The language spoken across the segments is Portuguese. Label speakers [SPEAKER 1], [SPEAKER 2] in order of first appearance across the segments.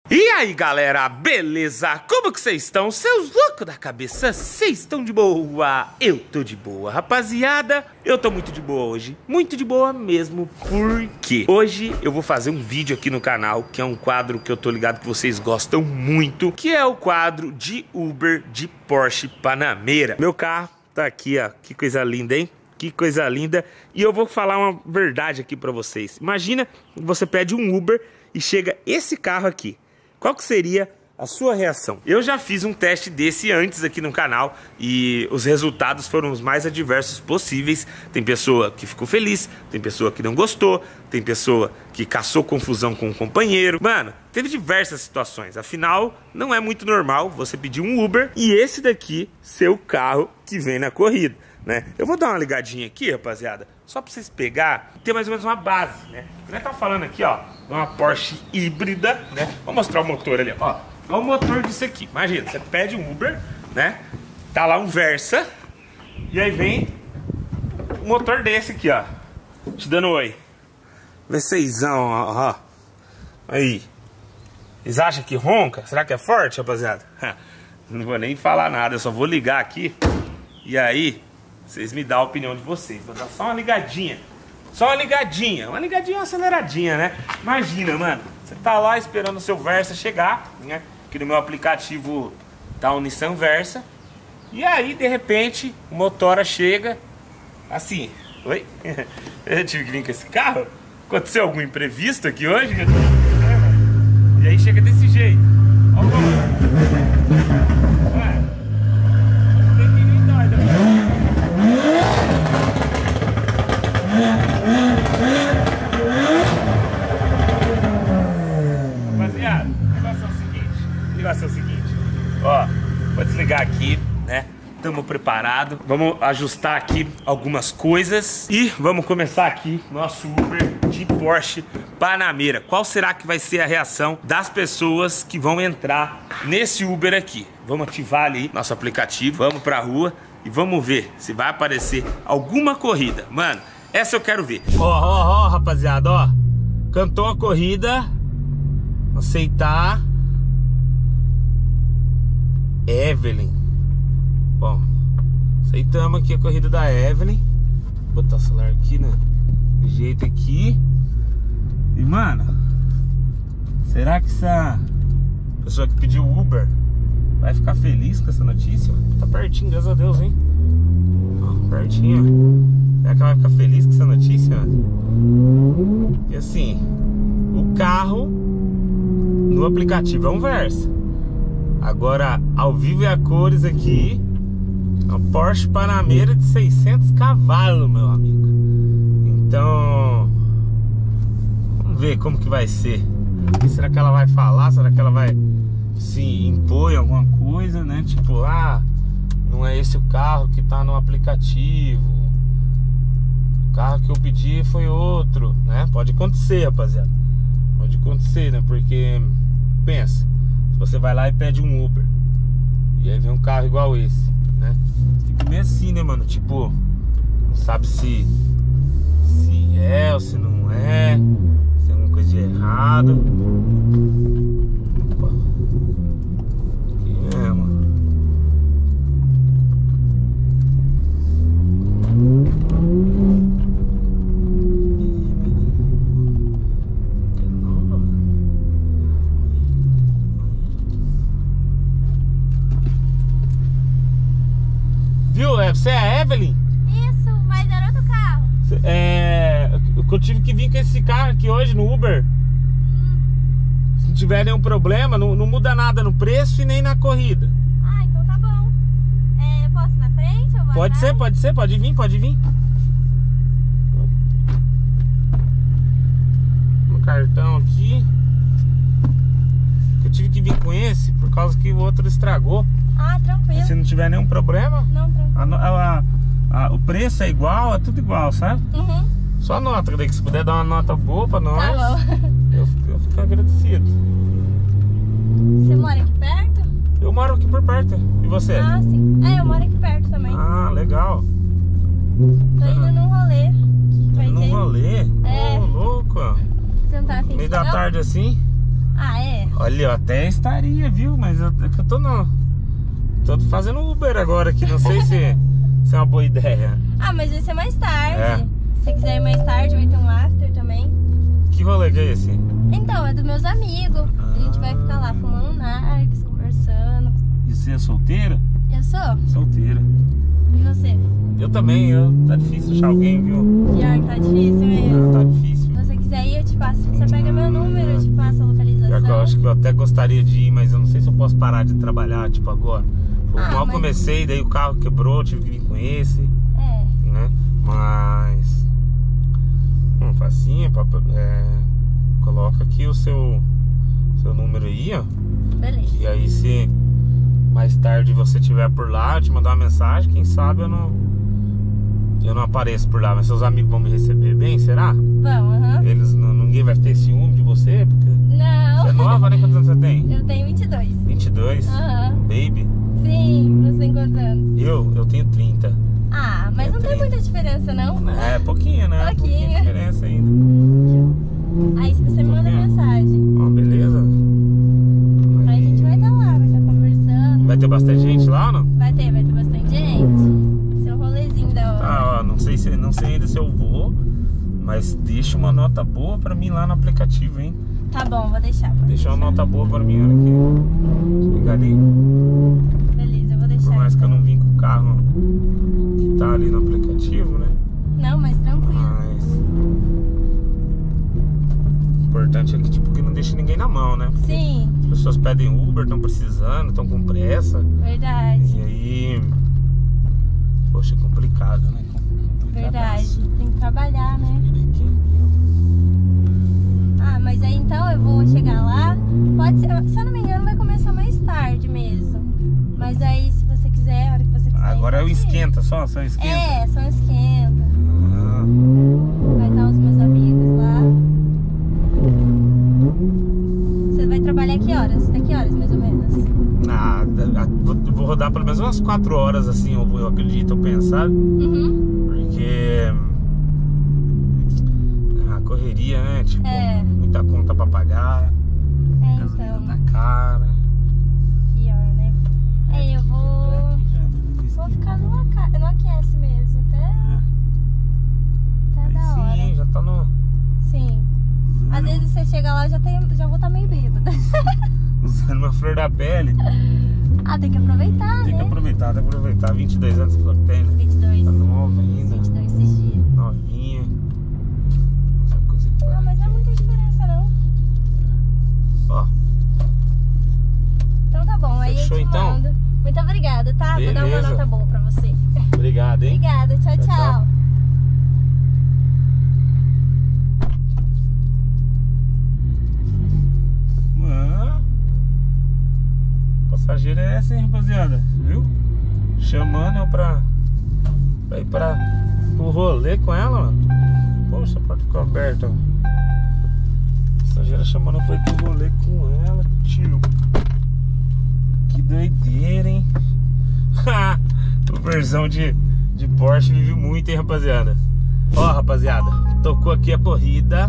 [SPEAKER 1] E aí galera, beleza? Como que vocês estão? Seus loucos da cabeça, vocês estão de boa? Eu tô de boa, rapaziada. Eu tô muito de boa hoje, muito de boa mesmo, porque hoje eu vou fazer um vídeo aqui no canal, que é um quadro que eu tô ligado que vocês gostam muito, que é o quadro de Uber de Porsche Panamera. Meu carro tá aqui, ó, que coisa linda, hein? Que coisa linda. E eu vou falar uma verdade aqui pra vocês. Imagina que você pede um Uber e chega esse carro aqui. Qual que seria a sua reação? Eu já fiz um teste desse antes aqui no canal e os resultados foram os mais adversos possíveis. Tem pessoa que ficou feliz, tem pessoa que não gostou, tem pessoa que caçou confusão com o companheiro. Mano, teve diversas situações. Afinal, não é muito normal você pedir um Uber e esse daqui ser o carro que vem na corrida, né? Eu vou dar uma ligadinha aqui, rapaziada, só pra vocês pegar e ter mais ou menos uma base, né? Nós tá falando aqui, ó, de uma Porsche híbrida, né? Vou mostrar o motor ali, ó. Olha o motor disso aqui. Imagina, você pede um Uber, né? Tá lá um Versa e aí vem o motor desse aqui, ó, te dando oi. V6zão, ó. Aí. Vocês acham que ronca? Será que é forte, rapaziada? Não vou nem falar nada, eu só vou ligar aqui e aí vocês me dão a opinião de vocês. Vou dar só uma ligadinha. Só uma ligadinha. Uma ligadinha, uma aceleradinha, né? Imagina, mano. Você tá lá esperando o seu Versa chegar, né? Que no meu aplicativo tá um Nissan Versa. E aí, de repente, o motora chega assim. Oi? Eu tive que vir com esse carro? Aconteceu algum imprevisto aqui hoje? E aí chega desse jeito. Olha o comando. Rapaziada, o negócio é o seguinte, ó, vou desligar aqui, né? Estamos preparados, vamos ajustar aqui algumas coisas e vamos começar aqui nosso Uber de Porsche Panamera. Qual será que vai ser a reação das pessoas que vão entrar nesse Uber aqui? Vamos ativar ali nosso aplicativo, vamos pra rua e vamos ver se vai aparecer alguma corrida. Mano, essa eu quero ver. Ó, rapaziada, ó. Cantou a corrida. Aceitar. Evelyn. Bom, aceitamos aqui a corrida da Evelyn. Vou botar o celular aqui, né? De jeito aqui. E, mano, será que essa pessoa que pediu Uber vai ficar feliz com essa notícia? Tá pertinho, graças a Deus, hein? Ó, pertinho. Será que ela vai ficar feliz com essa notícia? E assim, o carro no aplicativo é um Versa. Agora, ao vivo e a cores aqui, é um Porsche Panamera de 600 cavalos, meu amigo. Então, vamos ver como que vai ser. Será que ela vai falar? Será que ela vai se impor em alguma coisa, né? Tipo, ah, não é esse o carro que tá no aplicativo. O carro que eu pedi foi outro, né? Pode acontecer, rapaziada. Pode acontecer, né? Porque, pensa, se você vai lá e pede um Uber e aí vem um carro igual esse, né? Fica meio assim, né, mano? Tipo, não sabe se é ou se não é, se tem alguma coisa de errado. Opa. Aqui mesmo. Você é a Evelyn?
[SPEAKER 2] Isso, mas era outro carro.
[SPEAKER 1] Eu tive que vir com esse carro aqui hoje no Uber. Se não tiver nenhum problema, não muda nada no preço e nem na corrida.
[SPEAKER 2] Ah, então tá bom. Eu posso ir na frente ou vou
[SPEAKER 1] Pode ser, pode vir, pode vir. No cartão aqui. Eu tive que vir com esse por causa que o outro estragou.
[SPEAKER 2] Ah, tranquilo.
[SPEAKER 1] Se não tiver nenhum problema,
[SPEAKER 2] não, tranquilo.
[SPEAKER 1] O preço é igual, é tudo igual, sabe?
[SPEAKER 2] Uhum.
[SPEAKER 1] Só nota, que se puder dar uma nota boa pra nós,
[SPEAKER 2] tá bom.
[SPEAKER 1] Eu fico agradecido.
[SPEAKER 2] Você mora aqui perto?
[SPEAKER 1] Eu moro aqui por perto. E você?
[SPEAKER 2] Ah, sim. Eu moro aqui perto também.
[SPEAKER 1] Ah, legal.
[SPEAKER 2] Tô indo num rolê.
[SPEAKER 1] Num rolê?
[SPEAKER 2] É.
[SPEAKER 1] Ô, louco.
[SPEAKER 2] Você não tá afim de
[SPEAKER 1] Meio da
[SPEAKER 2] não?
[SPEAKER 1] tarde assim?
[SPEAKER 2] Ah, é?
[SPEAKER 1] Olha, eu até estaria, viu? Mas eu tô fazendo Uber agora aqui. Não sei se é uma boa ideia.
[SPEAKER 2] Ah, mas vai ser mais tarde.
[SPEAKER 1] É.
[SPEAKER 2] Se você quiser ir mais tarde, vai ter um after também.
[SPEAKER 1] Que rolê que é esse?
[SPEAKER 2] Então, é dos meus amigos. A gente vai ficar lá fumando nargues, conversando.
[SPEAKER 1] E você é solteira?
[SPEAKER 2] Eu sou.
[SPEAKER 1] Solteira.
[SPEAKER 2] E você?
[SPEAKER 1] Eu também, tá difícil achar alguém, viu?
[SPEAKER 2] Pior que tá difícil mesmo.
[SPEAKER 1] Tá difícil.
[SPEAKER 2] Se você quiser ir, eu te passo. Você pega meu número, eu te passo a
[SPEAKER 1] Pior
[SPEAKER 2] localização.
[SPEAKER 1] que eu acho que eu até gostaria de ir, mas eu não sei se eu posso parar de trabalhar, tipo, agora. Mal
[SPEAKER 2] mas-
[SPEAKER 1] comecei, daí o carro quebrou, tive que vir com esse,
[SPEAKER 2] É.
[SPEAKER 1] né? Mas... facinho, coloca aqui o seu número aí, ó.
[SPEAKER 2] Beleza.
[SPEAKER 1] E aí se mais tarde você estiver por lá, eu te mandar uma mensagem, quem sabe eu não apareço por lá, mas seus amigos vão me receber bem, será?
[SPEAKER 2] Vamos, aham.
[SPEAKER 1] Ninguém vai ter ciúme de você? Porque
[SPEAKER 2] Não.
[SPEAKER 1] você é nova, né? Quantos anos você tem?
[SPEAKER 2] Eu tenho 22.
[SPEAKER 1] 22?
[SPEAKER 2] Aham.
[SPEAKER 1] Baby?
[SPEAKER 2] Sim, você tem quantos anos?
[SPEAKER 1] Eu tenho 30.
[SPEAKER 2] Ah, mas não tem muita diferença, não?
[SPEAKER 1] É, pouquinho, né?
[SPEAKER 2] Pouquinho.
[SPEAKER 1] Pouquinho diferença ainda.
[SPEAKER 2] Aí se você me manda mensagem.
[SPEAKER 1] Ó, beleza?
[SPEAKER 2] Aí a gente vai estar lá, vai estar conversando.
[SPEAKER 1] Vai ter bastante gente lá ou não?
[SPEAKER 2] Vai ter bastante gente. Seu rolezinho da hora.
[SPEAKER 1] Tá, ó, não sei ainda se eu vou, mas deixa uma nota boa pra mim lá no aplicativo, hein?
[SPEAKER 2] Tá bom, vou deixar. Pode
[SPEAKER 1] Deixa uma
[SPEAKER 2] deixar.
[SPEAKER 1] nota boa pra mim, olha aqui. Chega ali.
[SPEAKER 2] Beleza, eu vou deixar.
[SPEAKER 1] Por mais que eu
[SPEAKER 2] então.
[SPEAKER 1] não vim com o carro que tá ali no aplicativo, né?
[SPEAKER 2] Não, mas tranquilo.
[SPEAKER 1] Mas o importante é que não deixe ninguém na mão, né? Porque
[SPEAKER 2] Sim,
[SPEAKER 1] as pessoas pedem Uber, estão precisando, estão com pressa.
[SPEAKER 2] verdade.
[SPEAKER 1] E aí, poxa, é complicado, né?
[SPEAKER 2] Verdade. Tem que trabalhar, né? Ah, mas aí então eu vou chegar lá. Pode ser, se eu não me engano, vai começar mais tarde mesmo. Mas aí, se você quiser, a hora que você quiser.
[SPEAKER 1] Agora é o
[SPEAKER 2] pode ir.
[SPEAKER 1] esquenta só esquenta.
[SPEAKER 2] É, só esquenta.
[SPEAKER 1] Ah,
[SPEAKER 2] Vai estar os meus amigos lá. Você vai trabalhar que horas? Até que horas, mais ou menos?
[SPEAKER 1] vou rodar pelo menos umas 4 horas assim, eu acredito, eu penso, sabe?
[SPEAKER 2] Uhum.
[SPEAKER 1] Porque a correria, né? Tipo,
[SPEAKER 2] É.
[SPEAKER 1] muita conta pra pagar,
[SPEAKER 2] É,
[SPEAKER 1] gasolina
[SPEAKER 2] então.
[SPEAKER 1] tá cara.
[SPEAKER 2] Pior, né? É, eu vou ficar no aquece mesmo, até da hora.
[SPEAKER 1] Sim, já tá no.
[SPEAKER 2] Sim. Às vezes você chega lá, já vou estar meio bêbada.
[SPEAKER 1] Usando uma flor da pele.
[SPEAKER 2] Ah, tem que aproveitar,
[SPEAKER 1] Tem que
[SPEAKER 2] né?
[SPEAKER 1] aproveitar. 22 anos que falou que tem, né?
[SPEAKER 2] 22.
[SPEAKER 1] Tá nova ainda.
[SPEAKER 2] 22 esses dias.
[SPEAKER 1] Novinha. Essa coisa que
[SPEAKER 2] Não, mas não é muita diferença, não.
[SPEAKER 1] Ó,
[SPEAKER 2] Então tá bom, aí
[SPEAKER 1] Fechou,
[SPEAKER 2] eu te
[SPEAKER 1] então?
[SPEAKER 2] mando. Muito obrigada, tá? Vou dar uma
[SPEAKER 1] Beleza.
[SPEAKER 2] nota boa pra você.
[SPEAKER 1] obrigado, hein?
[SPEAKER 2] Obrigada, tchau,
[SPEAKER 1] Tchau, tchau.
[SPEAKER 2] tchau.
[SPEAKER 1] Passageira é essa, hein, rapaziada? Viu? Chamando eu pra ir pro rolê com ela, mano. Poxa, a porta ficou aberta. Passageira chamando eu pra ir pro rolê com ela, tio. Que doideira, hein? O versão de Porsche vive muito, hein, rapaziada? Ó, rapaziada, tocou aqui a corrida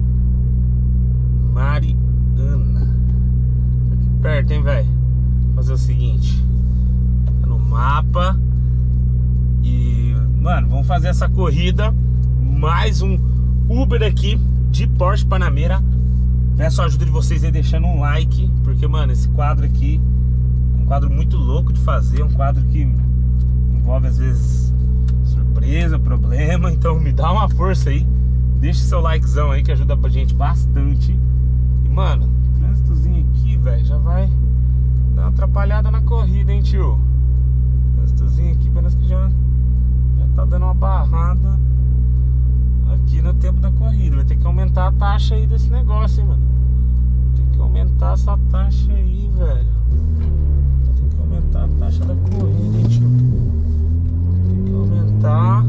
[SPEAKER 1] Mariana. Aqui perto, hein, velho? Fazer o seguinte, tá no mapa. E, mano, vamos fazer essa corrida. Mais um Uber aqui de Porsche Panamera. Peço a ajuda de vocês aí deixando um like, porque, mano, esse quadro aqui é um quadro muito louco de fazer. Um quadro que envolve às vezes surpresa, problema. Então me dá uma força aí. Deixa seu likezão aí que ajuda pra gente bastante. E, mano, trânsitozinho aqui, velho, já vai dar uma atrapalhada na corrida, hein, tio? Trânsitozinho aqui parece que já tá dando uma barrada aqui no tempo da corrida. Vai ter que aumentar a taxa aí desse negócio, hein, mano? Tem que aumentar essa taxa aí, velho. Tem que aumentar a taxa da corrida, hein, tio? Tem que aumentar.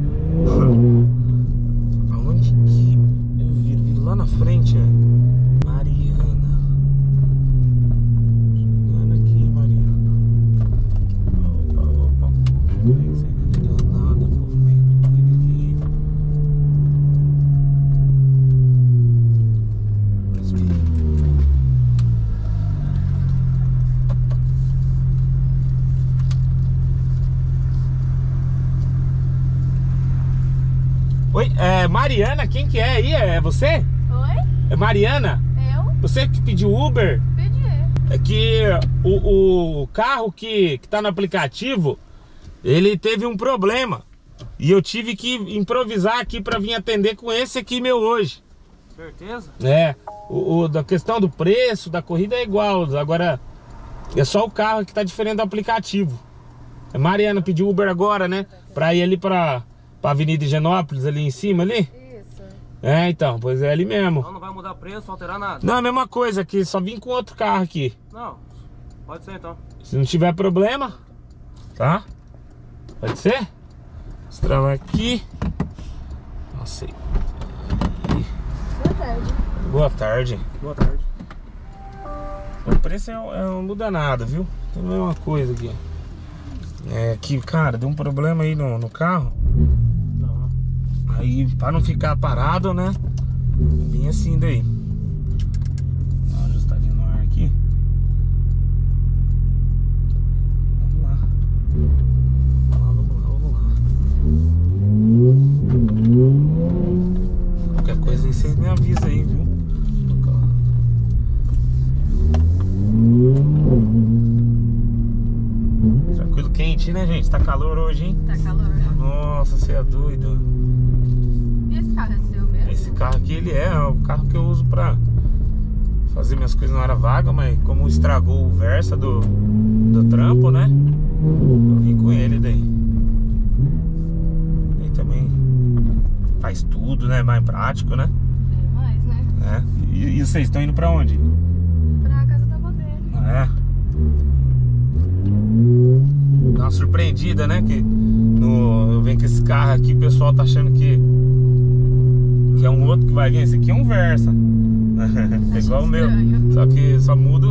[SPEAKER 1] Aonde que eu viro lá na frente, é Mariana. Chegando aqui, Mariana. Opa. Isso aí não deu nada, povo meio tranquilo aqui. Oi, Mariana, quem que é aí? É você?
[SPEAKER 2] Oi?
[SPEAKER 1] É Mariana?
[SPEAKER 2] Eu?
[SPEAKER 1] Você que pediu Uber?
[SPEAKER 2] Pedi.
[SPEAKER 1] É que o carro que tá no aplicativo, ele teve um problema. E eu tive que improvisar aqui pra vir atender com esse aqui meu hoje.
[SPEAKER 3] Certeza?
[SPEAKER 1] Da questão do preço, da corrida é igual. Agora, é só o carro que tá diferente do aplicativo. A Mariana pediu Uber agora, né? Pra ir ali pra Avenida Higienópolis, ali em cima, ali.
[SPEAKER 2] Isso.
[SPEAKER 1] Então, pois é ali mesmo.
[SPEAKER 3] Não vai mudar preço, alterar nada.
[SPEAKER 1] Não, a mesma coisa aqui, só vim com outro carro aqui.
[SPEAKER 3] Não, pode ser então.
[SPEAKER 1] Se não tiver problema, tá? Pode ser? Destravar aqui. Nossa.
[SPEAKER 2] Boa tarde.
[SPEAKER 1] Boa tarde.
[SPEAKER 3] Boa tarde.
[SPEAKER 1] O preço não muda nada, viu? É a mesma coisa aqui. Que, cara, deu um problema aí no carro.
[SPEAKER 3] Não.
[SPEAKER 1] Aí, pra não ficar parado, né? Vim assim daí. Dá uma ajustadinha no ar aqui. Vamos lá. Vamos lá. Qualquer coisa aí vocês me avisam aí, viu? Tranquilo, quente, né, gente? Tá calor hoje, hein?
[SPEAKER 2] Tá calor.
[SPEAKER 1] Nossa, você é doido.
[SPEAKER 2] E esse carro é seu mesmo?
[SPEAKER 1] Esse carro aqui, ele é o carro que eu uso pra fazer minhas coisas na hora vaga, mas como estragou o Versa do trampo, né? Eu vim com ele daí. Ele também faz tudo, né? Mais prático, né?
[SPEAKER 2] Bem mais, né?
[SPEAKER 1] E vocês estão indo pra onde?
[SPEAKER 2] Pra casa da avó dele.
[SPEAKER 1] Dá uma surpreendida, né? Que eu venho com esse carro aqui, o pessoal tá achando que é um outro que vai vir. Esse aqui é um Versa. É igual o meu. Só que só muda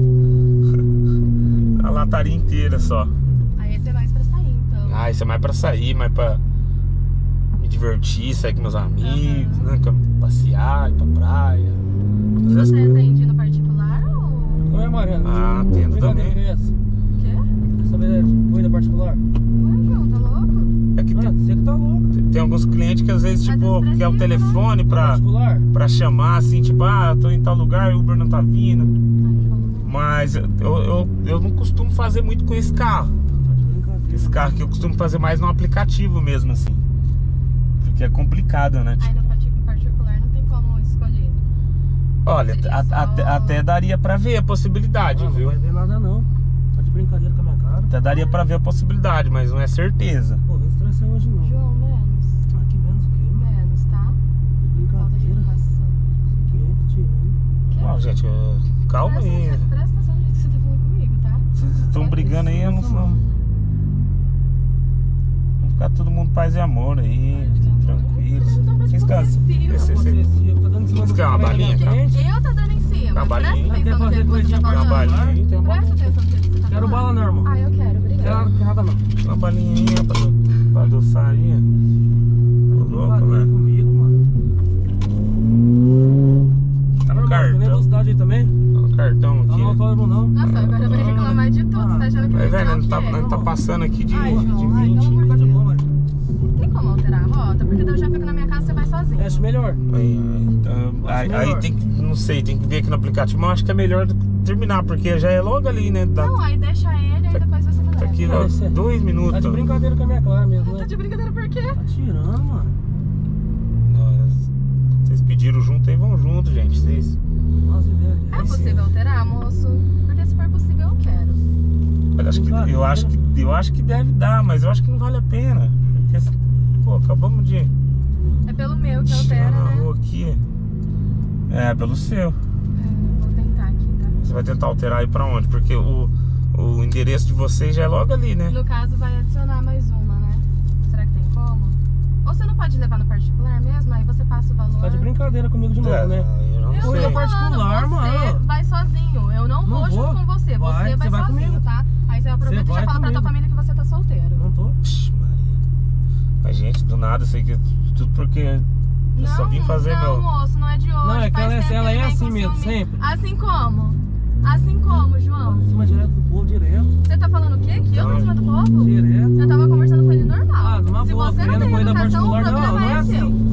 [SPEAKER 1] a lataria inteira só.
[SPEAKER 2] Aí esse é mais pra sair, então.
[SPEAKER 1] Isso é mais pra sair, mais pra me divertir, sair com meus amigos, né? Passear, ir pra praia.
[SPEAKER 2] Você atende no particular ou...
[SPEAKER 3] Oi, Mariana.
[SPEAKER 1] Atendo também.
[SPEAKER 2] O quê?
[SPEAKER 3] Quer saber de corrida particular?
[SPEAKER 2] Ué, João, tá louco?
[SPEAKER 1] É que
[SPEAKER 3] Você que tá louco.
[SPEAKER 1] tem alguns clientes que às vezes, tipo, quer o telefone
[SPEAKER 3] Particular?
[SPEAKER 1] pra chamar, assim, tipo, eu tô em tal lugar e o Uber não tá vindo.
[SPEAKER 2] Ai, João.
[SPEAKER 1] Mas eu não costumo fazer muito com esse carro.
[SPEAKER 3] Tá de brincadeira.
[SPEAKER 1] Esse carro aqui eu costumo fazer mais no aplicativo mesmo, assim. Porque é complicado, né?
[SPEAKER 2] Aí
[SPEAKER 1] Tipo,
[SPEAKER 2] no particular não tem como escolher.
[SPEAKER 1] olha, até daria pra ver a possibilidade,
[SPEAKER 3] Não
[SPEAKER 1] viu?
[SPEAKER 3] vai ver nada não. Tá de brincadeira com a minha cara.
[SPEAKER 1] Até daria pra ver a possibilidade, mas não é certeza.
[SPEAKER 3] Pô, vem estressar hoje não.
[SPEAKER 2] João, menos.
[SPEAKER 3] Ah, que menos o quê?
[SPEAKER 2] Menos, tá?
[SPEAKER 3] De
[SPEAKER 2] Falta de
[SPEAKER 3] brincadeira.
[SPEAKER 2] educação.
[SPEAKER 3] Que é, tirando.
[SPEAKER 2] Que?
[SPEAKER 1] Não, gente, calma aí.
[SPEAKER 2] Presta atenção no jeito que você tá falando comigo, tá?
[SPEAKER 1] Vocês estão brigando aí, eu não sou. Vamos ficar todo mundo paz e amor aí, tranquilos. Vocês querem
[SPEAKER 3] Possessivo, tá dando em cima
[SPEAKER 1] Vocês
[SPEAKER 3] do
[SPEAKER 1] querem uma
[SPEAKER 3] cara aí
[SPEAKER 1] balinha,
[SPEAKER 3] na
[SPEAKER 1] cara?
[SPEAKER 3] frente.
[SPEAKER 2] Eu tô dando em cima.
[SPEAKER 1] Uma balinha.
[SPEAKER 2] Presta atenção no
[SPEAKER 3] Quer
[SPEAKER 2] que
[SPEAKER 3] fazer
[SPEAKER 2] você tá
[SPEAKER 3] coisa de
[SPEAKER 2] falando.
[SPEAKER 3] particular?
[SPEAKER 1] Tem uma
[SPEAKER 2] Presta atenção no que você tá
[SPEAKER 3] Quero
[SPEAKER 2] falando.
[SPEAKER 3] bala não, irmão.
[SPEAKER 2] Ah, eu quero, obrigada.
[SPEAKER 3] Quero nada não.
[SPEAKER 1] uma balinha pra adoçar aí. Tô louco,
[SPEAKER 3] Brincadeira
[SPEAKER 1] né?
[SPEAKER 3] comigo, mano.
[SPEAKER 1] Tá no
[SPEAKER 3] Tem
[SPEAKER 1] cartão.
[SPEAKER 3] velocidade aí também?
[SPEAKER 1] Tá no cartão
[SPEAKER 3] Tá
[SPEAKER 1] aqui.
[SPEAKER 3] no autódromo não.
[SPEAKER 2] Nossa, agora vai reclamar de tudo. Você tá achando que
[SPEAKER 1] Aí,
[SPEAKER 2] vai
[SPEAKER 1] velho,
[SPEAKER 2] dar o
[SPEAKER 1] não tá,
[SPEAKER 2] quê?
[SPEAKER 1] não tá passando aqui de
[SPEAKER 2] Ai, João, ai,
[SPEAKER 1] 20.
[SPEAKER 2] pelo amor
[SPEAKER 3] Tá
[SPEAKER 2] de
[SPEAKER 3] de
[SPEAKER 2] Deus.
[SPEAKER 3] boa, mano.
[SPEAKER 2] Tem como alterar a rota? Porque daí eu já fico na minha casa e você vai sozinho.
[SPEAKER 3] Acho melhor.
[SPEAKER 1] Aí tem que, não sei, tem que ver aqui no aplicativo, mas eu acho que é melhor terminar, porque já é logo ali, né?
[SPEAKER 2] Não, aí deixa ele e depois você me
[SPEAKER 1] Tá
[SPEAKER 2] leva.
[SPEAKER 1] aqui,
[SPEAKER 3] Não,
[SPEAKER 1] ó,
[SPEAKER 3] esse é-
[SPEAKER 1] 2
[SPEAKER 3] Tá
[SPEAKER 1] minutos.
[SPEAKER 3] de brincadeira com a minha cara mesmo,
[SPEAKER 2] Tá
[SPEAKER 3] né?
[SPEAKER 2] de brincadeira por quê?
[SPEAKER 3] Tá tirando, mano.
[SPEAKER 1] Vocês pediram junto aí, vão junto, gente. Vocês.
[SPEAKER 3] Nossa, ideia
[SPEAKER 2] É
[SPEAKER 3] dele.
[SPEAKER 2] possível alterar, moço? Porque se for possível, eu quero.
[SPEAKER 1] Eu acho que deve dar, mas eu acho que não vale a pena. Porque, pô, acabamos de
[SPEAKER 2] É pelo meu que
[SPEAKER 1] chegar
[SPEAKER 2] altera,
[SPEAKER 1] na
[SPEAKER 2] né?
[SPEAKER 1] rua aqui. É, pelo seu.
[SPEAKER 2] Vou tentar aqui, tá?
[SPEAKER 1] Você vai tentar alterar aí pra onde? Porque o endereço de vocês já é logo ali, né?
[SPEAKER 2] No caso, vai adicionar mais uma, né? Será que tem como? Ou você não pode levar no particular mesmo? Aí você passa o valor.
[SPEAKER 3] Tá de brincadeira comigo de novo, né?
[SPEAKER 1] Eu não
[SPEAKER 2] Eu
[SPEAKER 1] sei.
[SPEAKER 2] tô
[SPEAKER 3] particular,
[SPEAKER 2] falando, você
[SPEAKER 3] mano.
[SPEAKER 2] vai sozinho. Eu não vou junto com você.
[SPEAKER 3] Vai,
[SPEAKER 2] Você vai
[SPEAKER 3] vai
[SPEAKER 2] sozinho,
[SPEAKER 3] comigo.
[SPEAKER 2] tá? Aí você aproveita
[SPEAKER 3] Você
[SPEAKER 2] e já
[SPEAKER 3] vai
[SPEAKER 2] fala pra tua
[SPEAKER 3] comigo.
[SPEAKER 2] família que você tá solteiro.
[SPEAKER 3] Não tô.
[SPEAKER 1] Vixe, Maria. Mas, gente, do nada, eu sei que tudo porque eu só vim fazer
[SPEAKER 2] não,
[SPEAKER 1] meu.
[SPEAKER 2] moço, não é de hoje.
[SPEAKER 3] Não, é que
[SPEAKER 2] faz tempo
[SPEAKER 3] ela
[SPEAKER 2] que
[SPEAKER 3] é
[SPEAKER 2] ele vem
[SPEAKER 3] assim
[SPEAKER 2] com
[SPEAKER 3] mesmo,
[SPEAKER 2] ciúme.
[SPEAKER 3] sempre.
[SPEAKER 2] Assim como? Assim como, João?
[SPEAKER 3] Em cima direto do povo, direto.
[SPEAKER 2] Você tá falando o quê? Que eu tô em cima do povo?
[SPEAKER 3] Direto.
[SPEAKER 2] Eu tava conversando com ele normal.
[SPEAKER 3] Ah, numa
[SPEAKER 2] Se
[SPEAKER 3] boa,
[SPEAKER 2] você não
[SPEAKER 3] querendo
[SPEAKER 2] tem
[SPEAKER 3] corrida
[SPEAKER 2] educação, o
[SPEAKER 3] particular,
[SPEAKER 2] problema
[SPEAKER 3] não é
[SPEAKER 2] é
[SPEAKER 3] assim.
[SPEAKER 2] seu.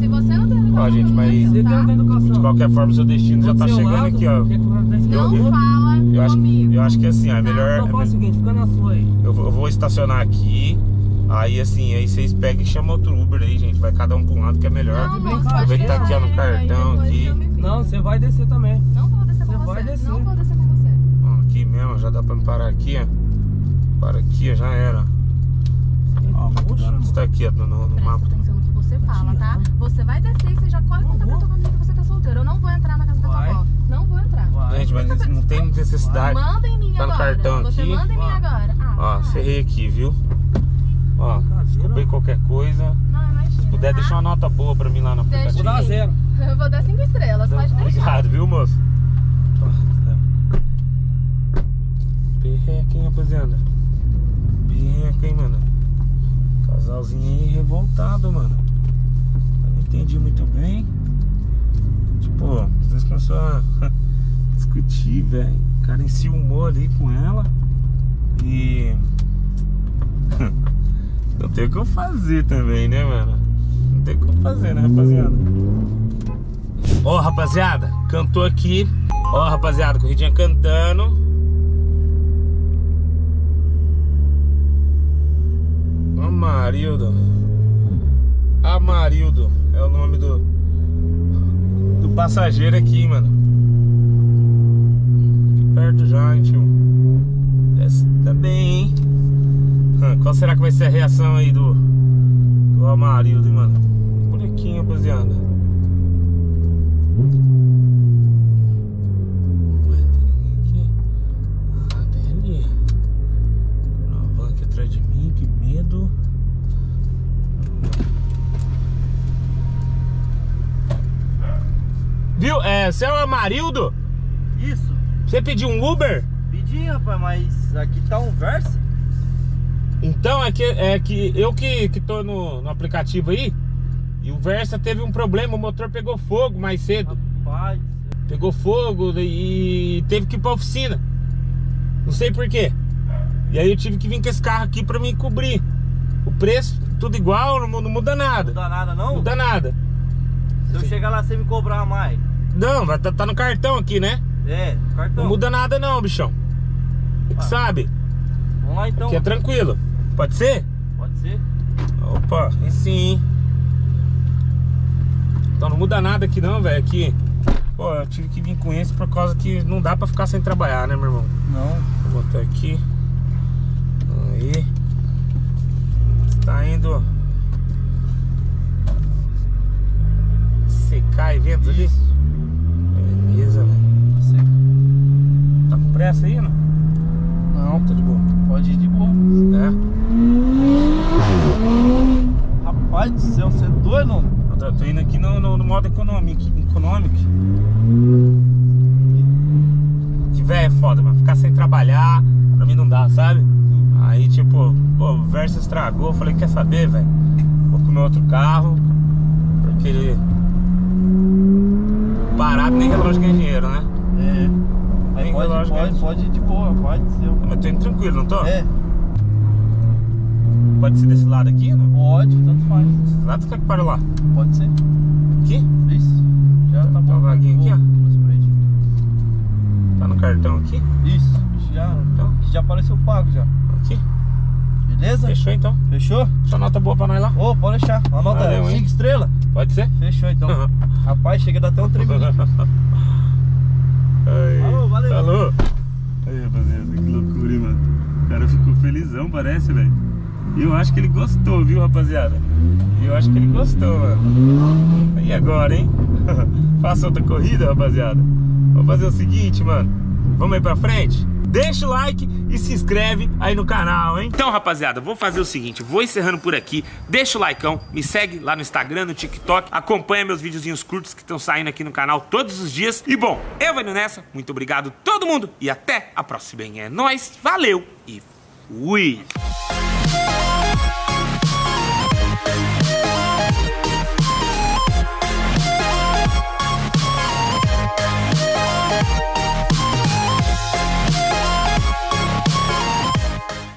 [SPEAKER 1] ó, gente, mas
[SPEAKER 3] Você que não tem educação.
[SPEAKER 1] de qualquer forma, seu destino já tá
[SPEAKER 3] Do seu
[SPEAKER 1] chegando
[SPEAKER 3] lado,
[SPEAKER 1] aqui, ó.
[SPEAKER 3] quer que o cara tá esquecendo?
[SPEAKER 2] Não fala comigo.
[SPEAKER 1] Eu acho que assim, ó, é melhor.
[SPEAKER 3] Então faz o seguinte, fica na sua aí.
[SPEAKER 1] Eu vou estacionar aqui. Aí assim, aí vocês pegam e chamam outro Uber aí, gente. Vai cada um pra um lado que é melhor.
[SPEAKER 2] Não, moço,
[SPEAKER 1] Aproveita que tá aqui, ó, no cartão aqui.
[SPEAKER 3] Não, você vai descer também.
[SPEAKER 2] Não vou descer com
[SPEAKER 3] Você
[SPEAKER 2] você.
[SPEAKER 3] vai descer.
[SPEAKER 2] Não vou descer com você.
[SPEAKER 1] Ó, aqui mesmo, já dá pra me parar aqui, ó. Para aqui, ó, já era. Ó, o McDonald's tá aqui, ó, no mapa.
[SPEAKER 2] Presta atenção no que você fala, tá? Você vai descer e você já corre contar pra tua família que você tá solteiro. Eu não vou entrar na casa da tua
[SPEAKER 3] Vai.
[SPEAKER 2] avó. Não vou entrar.
[SPEAKER 3] Vai.
[SPEAKER 1] Gente, mas isso não tem necessidade.
[SPEAKER 2] Manda em mim
[SPEAKER 1] Tá no
[SPEAKER 2] agora.
[SPEAKER 1] cartão
[SPEAKER 2] Você
[SPEAKER 1] aqui.
[SPEAKER 2] manda em mim
[SPEAKER 3] Ó.
[SPEAKER 2] agora.
[SPEAKER 1] Ó, cerrei aqui, viu? Ó, desculpei qualquer coisa.
[SPEAKER 2] Não, imagina.
[SPEAKER 1] Se puder,
[SPEAKER 2] tá?
[SPEAKER 1] deixar uma nota boa pra mim lá no
[SPEAKER 2] Deixa.
[SPEAKER 3] Vou
[SPEAKER 1] aplicativo.
[SPEAKER 3] dar 0.
[SPEAKER 2] Eu vou dar 5 estrelas, pode deixar.
[SPEAKER 1] Obrigado, viu, moço? Perreca, hein, rapaziada? Perreca, hein, mano? Casalzinho aí revoltado, mano. Eu não entendi muito bem. Tipo, vocês começaram a discutir, velho. O cara enciumou ali com ela. E... não tem o que eu fazer também, né, mano? Não tem o que eu fazer, né, rapaziada? Ó, rapaziada, cantou aqui. Ó, rapaziada, corridinha cantando. Amarildo é o nome do passageiro aqui, mano. Aqui perto já, hein, tio. Desce também, hein? Qual será que vai ser a reação aí do Amarildo, hein, mano? Bonequinho, rapaziada. Ué, tem ninguém aqui? Ah, tem ali. Uma van aqui atrás de mim, que medo. Viu? Você é o Amarildo?
[SPEAKER 4] Isso,
[SPEAKER 1] Você pediu um Uber?
[SPEAKER 4] pedi, rapaz, mas aqui tá um Versa.
[SPEAKER 1] Então é que eu que tô no aplicativo aí. E o Versa teve um problema, o motor pegou fogo mais cedo.
[SPEAKER 4] Rapaz,
[SPEAKER 1] Pegou fogo e teve que ir pra oficina. Não sei por quê. E aí eu tive que vir com esse carro aqui pra me cobrir. O preço, tudo igual, não muda nada.
[SPEAKER 4] não dá nada
[SPEAKER 1] Não
[SPEAKER 4] não?
[SPEAKER 1] muda nada.
[SPEAKER 4] Se eu chegar lá, você me cobrar mais.
[SPEAKER 1] Não, mas tá no cartão aqui, né?
[SPEAKER 4] É, no cartão.
[SPEAKER 1] Não muda nada não, bichão. Você que sabe.
[SPEAKER 4] Vamos lá então.
[SPEAKER 1] Aqui é tranquilo. Pode ser?
[SPEAKER 4] Pode ser.
[SPEAKER 1] Opa, e sim. Então não muda nada aqui não, velho. Aqui, pô, eu tive que vir com esse por causa que não dá pra ficar sem trabalhar, né, meu irmão?
[SPEAKER 4] Não.
[SPEAKER 1] Vou botar aqui. Aí. Está indo secar eventos ali? Beleza, velho.
[SPEAKER 4] Você...
[SPEAKER 1] Tá com pressa aí, não?
[SPEAKER 4] Não,
[SPEAKER 1] Tá de boa.
[SPEAKER 4] pode ir de boa. Rapaz do céu, você é doido, não?
[SPEAKER 1] Eu tô indo aqui no modo econômico. Que velho é foda, mano. Ficar sem trabalhar, pra mim não dá, sabe? Aí tipo, pô, o Versa estragou. Eu falei, quer saber, velho? Vou comer outro carro. Porque ele... parado nem relógio ganha dinheiro, né?
[SPEAKER 4] É.
[SPEAKER 1] Nem
[SPEAKER 4] Aí
[SPEAKER 1] relógio ganha
[SPEAKER 4] pode ir de boa, rapaz do céu.
[SPEAKER 1] Mas eu tô indo tranquilo, não tô?
[SPEAKER 4] É,
[SPEAKER 1] Pode ser desse lado aqui, não?
[SPEAKER 4] pode, tanto faz.
[SPEAKER 1] Desse lado, você quer que pare lá?
[SPEAKER 4] Pode ser.
[SPEAKER 1] Aqui?
[SPEAKER 4] Isso. Já tá
[SPEAKER 1] Tem
[SPEAKER 4] bom.
[SPEAKER 1] uma vaguinha aqui, ó.
[SPEAKER 4] Vou pra aí.
[SPEAKER 1] Tá no cartão aqui?
[SPEAKER 4] Isso.
[SPEAKER 1] Então,
[SPEAKER 4] Já apareceu pago já.
[SPEAKER 1] aqui.
[SPEAKER 4] Beleza?
[SPEAKER 1] Fechou então.
[SPEAKER 4] Fechou?
[SPEAKER 1] Deixa a nota boa pra nós lá.
[SPEAKER 4] Ô, pode deixar. Anota
[SPEAKER 1] Valeu, hein?
[SPEAKER 4] 5 estrelas.
[SPEAKER 1] Pode ser?
[SPEAKER 4] Fechou então. Rapaz, chega a dar até um treminho.
[SPEAKER 1] Aí.
[SPEAKER 4] Alô, valeu.
[SPEAKER 1] Alô. Aí, rapaziada, que loucura, hein, mano. O cara ficou felizão, parece, velho. E eu acho que ele gostou, viu, rapaziada? Eu acho que ele gostou, mano. E agora, hein? Faça outra corrida, rapaziada. Vamos fazer o seguinte, mano. Vamos aí pra frente? Deixa o like e se inscreve aí no canal, hein? Então, rapaziada, vou fazer o seguinte. Vou encerrando por aqui. Deixa o likeão. Me segue lá no Instagram, no TikTok. Acompanha meus videozinhos curtos que estão saindo aqui no canal todos os dias. E bom, eu vou indo nessa. Muito obrigado todo mundo. E até a próxima, hein? É nóis. Valeu e fui!